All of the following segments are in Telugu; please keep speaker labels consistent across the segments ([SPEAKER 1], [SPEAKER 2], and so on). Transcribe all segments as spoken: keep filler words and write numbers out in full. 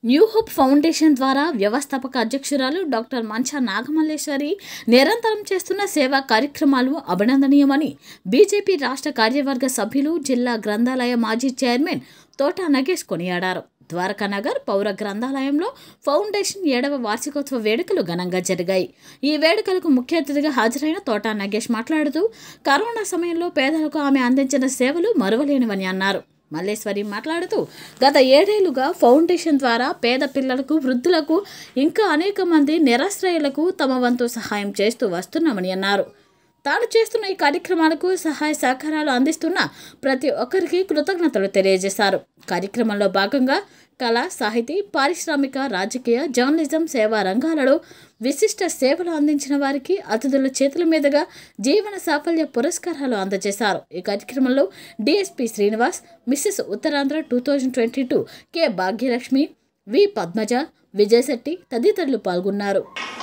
[SPEAKER 1] న్యూ హోప్ ఫౌండేషన్ ద్వారా వ్యవస్థాపక అధ్యక్షురాలు డాక్టర్ మంచా నాగమల్లేశ్వరి నిరంతరం చేస్తున్న సేవా కార్యక్రమాలు అభినందనీయమని బీజేపీ రాష్ట్ర కార్యవర్గ సభ్యులు జిల్లా గ్రంథాలయ మాజీ చైర్మన్ తోట నగేష్ కొనియాడారు. ద్వారకానగర్ పౌర గ్రంథాలయంలో ఫౌండేషన్ ఏడవ వార్షికోత్సవ వేడుకలు ఘనంగా జరిగాయి. ఈ వేడుకలకు ముఖ్య అతిథిగా హాజరైన తోట నగేష్ మాట్లాడుతూ కరోనా సమయంలో పేదలకు ఆమె అందించిన సేవలు మరువలేనివని అన్నారు. మల్లేశ్వరి మాట్లాడుతూ గత ఏడేళ్లుగా ఫౌండేషన్ ద్వారా పేద పిల్లలకు, వృద్ధులకు, ఇంకా అనేక మంది నిరాశ్రయులకు తమ వంతు సహాయం చేస్తూ వస్తున్నామని అన్నారు. తాను చేస్తున్న ఈ కార్యక్రమాలకు సహాయ సహకారాలు అందిస్తున్న ప్రతి ఒక్కరికి కృతజ్ఞతలు తెలియజేశారు. కార్యక్రమంలో భాగంగా కళ, సాహితీ, పారిశ్రామిక, రాజకీయ, జర్నలిజం సేవా రంగాలలో విశిష్ట సేవలు అందించిన వారికి అతిథుల చేతుల మీదుగా జీవన సాఫల్య పురస్కారాలు అందజేశారు. ఈ కార్యక్రమంలో DSP Srinivas, Mrs Uttarandhra two thousand twenty two K Bhagyalakshmi, V Padmaja, Vijayashetti తదితరులు పాల్గొన్నారు.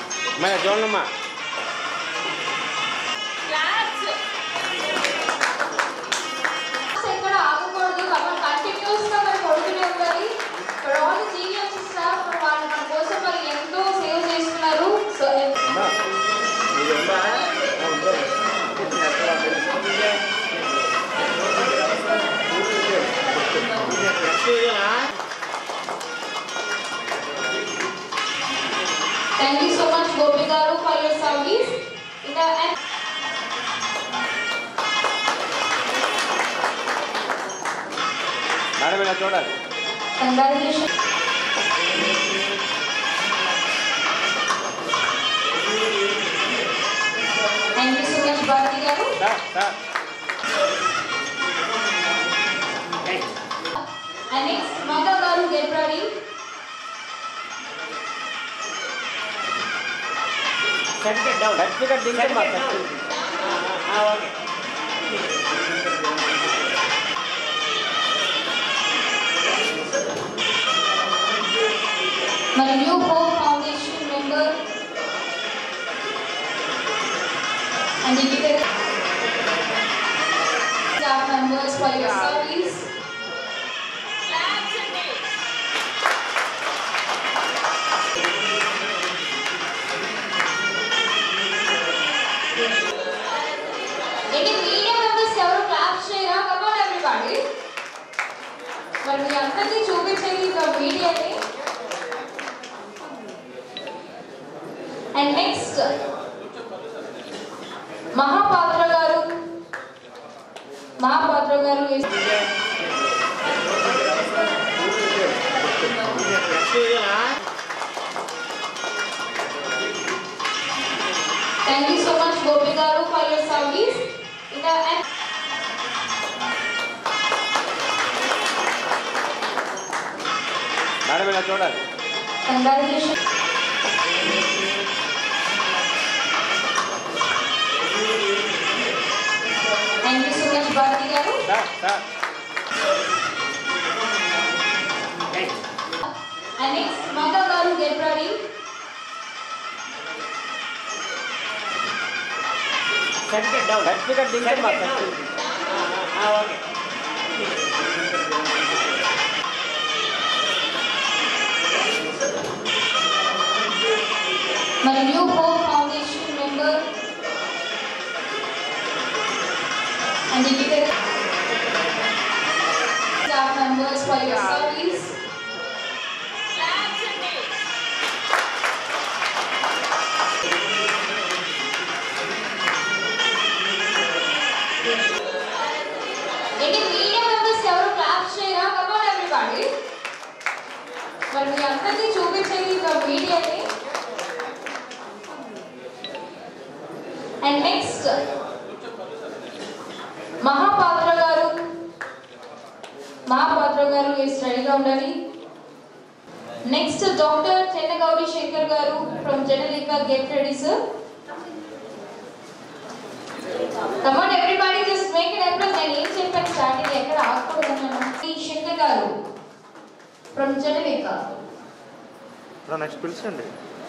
[SPEAKER 2] Thank you so much, Gopi Garu, for your service. In the end,
[SPEAKER 3] Madam, I told her.
[SPEAKER 2] congratulations. Thank you so much, Bharati Garu.
[SPEAKER 3] Sir, sir.
[SPEAKER 2] And next, Mata Garu, get ready.
[SPEAKER 3] Certificate down. Certificate ding ma. Ah, okay.
[SPEAKER 2] My New Hope Foundation member and dedicated staff members for your service. Any media members ever clap share? Come on, everybody. But we are going to చూపించేది the media ni. And next, Mahapatra Garu. Mahapatra Garu is. Thank you so much, Gopi Garu, for your service. In the end,
[SPEAKER 3] Madam, I told her.
[SPEAKER 2] congratulations. Thank you so much, Bharati Garu.
[SPEAKER 3] Sir, sir.
[SPEAKER 2] And next, Mata Garu, get ready.
[SPEAKER 3] Certificate down. Certificate ding ma. Ah, okay.
[SPEAKER 2] My New Hope Foundation member and dedicated staff members for your service. Any media members ever clap share? Come on, everybody. But we are going to చూపించేది the media ni. And next, Mahapatra Garu. Mahapatra Garu is ready to ready. Next, Doctor Chenagauri Shekhar Garu from Janalika, get ready, sir. Come on, everybody, just make an applause and each step and starting. Ekkada aagkodanu. Shekhar Garu from Janalika.
[SPEAKER 3] No, next pilsandi.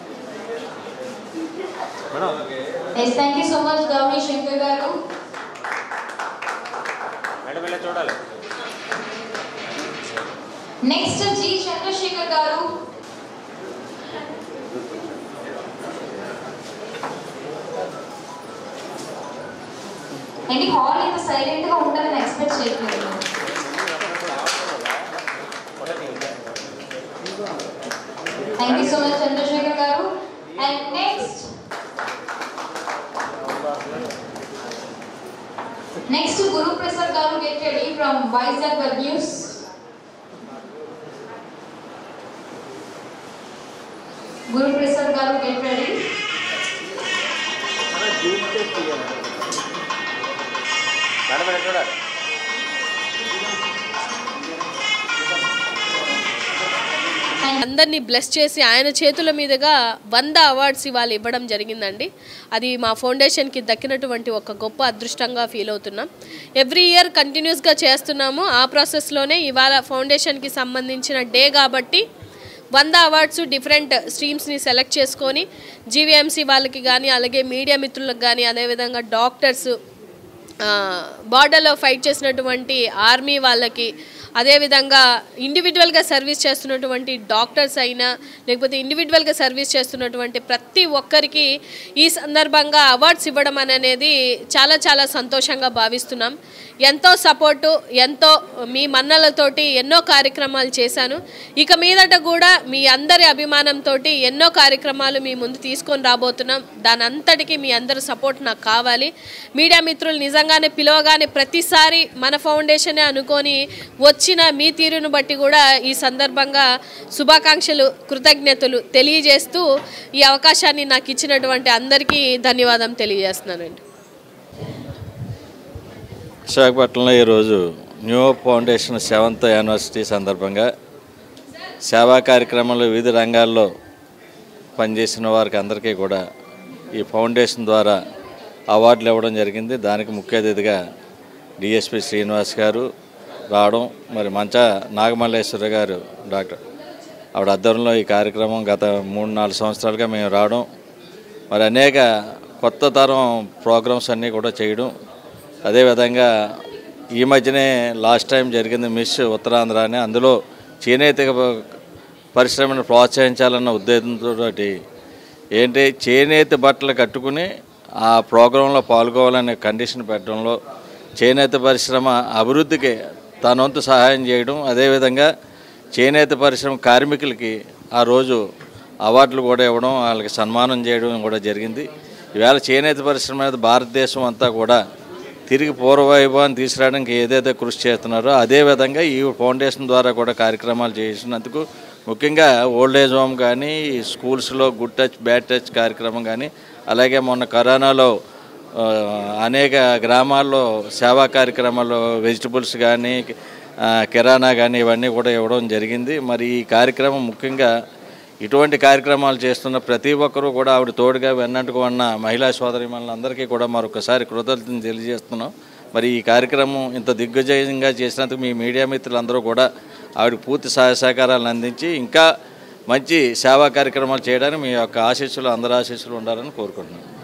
[SPEAKER 3] Madam.
[SPEAKER 2] Yes, thank you so much, Gauri Shekhar Garu.
[SPEAKER 3] Madam, I told her.
[SPEAKER 2] Next G Chandrashekar garu. ఏంటి హాల్ ఇంత సైలెంట్ గా ఉంటుందని ఎక్స్పెక్ట్ చేయట్లేదు. Thank you so much Chandrashekar garu. And next next Guru Prasad garu get ready from Vizag web news. Guru Prasad garu get ready.
[SPEAKER 4] అందరినీ బ్లెస్ చేసి ఆయన చేతుల మీదుగా వంద అవార్డ్స్ ఇవాళ ఇవ్వడం జరిగిందండి. అది మా ఫౌండేషన్కి దక్కినటువంటి ఒక గొప్ప అదృష్టంగా ఫీల్ అవుతున్నాం. ఎవ్రీ ఇయర్ కంటిన్యూస్గా చేస్తున్నాము. ఆ ప్రాసెస్లోనే ఇవాళ ఫౌండేషన్కి సంబంధించిన డే కాబట్టి వంద అవార్డ్స్ డిఫరెంట్ స్ట్రీమ్స్ని సెలెక్ట్ చేసుకొని జీవీఎంసీ వాళ్ళకి కానీ అలాగే మీడియా మిత్రులకు కానీ అదేవిధంగా డాక్టర్స్, బార్డర్లో ఫైట్ చేసినటువంటి ఆర్మీ వాళ్ళకి, అదేవిధంగా ఇండివిజువల్గా సర్వీస్ చేస్తున్నటువంటి డాక్టర్స్ అయినా లేకపోతే ఇండివిజువల్గా సర్వీస్ చేస్తున్నటువంటి ప్రతి ఒక్కరికి ఈ సందర్భంగా అవార్డ్స్ ఇవ్వడం అనేది చాలా చాలా సంతోషంగా భావిస్తున్నాం. ఎంతో సపోర్టు, ఎంతో మీ మన్నలతోటి ఎన్నో కార్యక్రమాలు చేశాను. ఇక మీదట కూడా మీ అందరి అభిమానంతో ఎన్నో కార్యక్రమాలు మీ ముందు తీసుకొని రాబోతున్నాం. దాని అంతటికీ మీ అందరి సపోర్ట్ నాకు కావాలి. మీడియా మిత్రులు నిజంగానే పిలవగానే ప్రతిసారి మన ఫౌండేషనే అనుకొని వచ్చిన మీ తీరును బట్టి కూడా ఈ సందర్భంగా శుభాకాంక్షలు, కృతజ్ఞతలు తెలియజేస్తూ ఈ అవకాశాన్ని నాకు ఇచ్చినటువంటి అందరికీ ధన్యవాదం తెలియజేస్తున్నానండి.
[SPEAKER 5] విశాఖపట్నంలో ఈరోజు న్యూ ఫౌండేషన్ సెవెంత్ యానివర్సరీ సందర్భంగా సేవా కార్యక్రమాలు వివిధ రంగాల్లో పనిచేసిన వారికి అందరికీ కూడా ఈ ఫౌండేషన్ ద్వారా అవార్డులు ఇవ్వడం జరిగింది. దానికి ముఖ్య అతిథిగా డిఎస్పి శ్రీనివాస్ గారు రావడం, మరి మంచా నాగమల్లేశ్వర గారు డాక్టర్ ఆవిడ ఆధ్వర్యంలో ఈ కార్యక్రమం గత మూడు నాలుగు సంవత్సరాలుగా మేము రావడం, మరి అనేక కొత్త తరం ప్రోగ్రామ్స్ అన్నీ కూడా చేయడం. అదేవిధంగా ఈ మధ్యనే లాస్ట్ టైం జరిగింది మిస్ ఉత్తరాంధ్ర అని, అందులో చేనేత పరిశ్రమను ప్రోత్సహించాలన్న ఉద్దేశంతో ఏంటి చేనేత బట్టలు కట్టుకుని ఆ ప్రోగ్రాంలో పాల్గొవాలనే కండిషన్ పెట్టడంలో చేనేత పరిశ్రమ అభివృద్ధికి తన వంతు సహాయం చేయడం, అదేవిధంగా చేనేత పరిశ్రమ కార్మికులకి ఆ రోజు అవార్డులు కూడా ఇవ్వడం, వాళ్ళకి సన్మానం చేయడం కూడా జరిగింది. ఈవేళ చేనేత పరిశ్రమ మీద భారతదేశం అంతా కూడా తిరిగి పూర్వవైభవాన్ని తీసుకురావడానికి ఏదైతే కృషి చేస్తున్నారో అదేవిధంగా ఈ ఫౌండేషన్ ద్వారా కూడా కార్యక్రమాలు చేసినందుకు, ముఖ్యంగా ఓల్డ్ ఏజ్ హోమ్ కానీ స్కూల్స్లో గుడ్ టచ్ బ్యాడ్ టచ్ కార్యక్రమం కానీ, అలాగే మొన్న కరోనాలో అనేక గ్రామాల్లో సేవా కార్యక్రమాలు వెజిటబుల్స్ కానీ కిరాణా కానీ ఇవన్నీ కూడా ఇవ్వడం జరిగింది. మరి ఈ కార్యక్రమం ముఖ్యంగా ఇటువంటి కార్యక్రమాలు చేస్తున్న ప్రతి ఒక్కరూ కూడా ఆవిడ తోడుగా వెన్నట్టుగా ఉన్న మహిళా సోదరిమణులందరికీ కూడా మరొకసారి కృతజ్ఞతలు తెలియజేస్తున్నాం. మరి ఈ కార్యక్రమం ఇంత దిగ్విజయంగా చేసినందుకు మీ మీడియా మిత్రులందరూ కూడా ఆవిడ పూర్తి సహాయ సహకారాలను అందించి ఇంకా మంచి సేవా కార్యక్రమాలు చేయడానికి మీ యొక్క ఆశీస్సులు అందరి ఆశీస్సులు ఉండాలని కోరుకుంటున్నాను.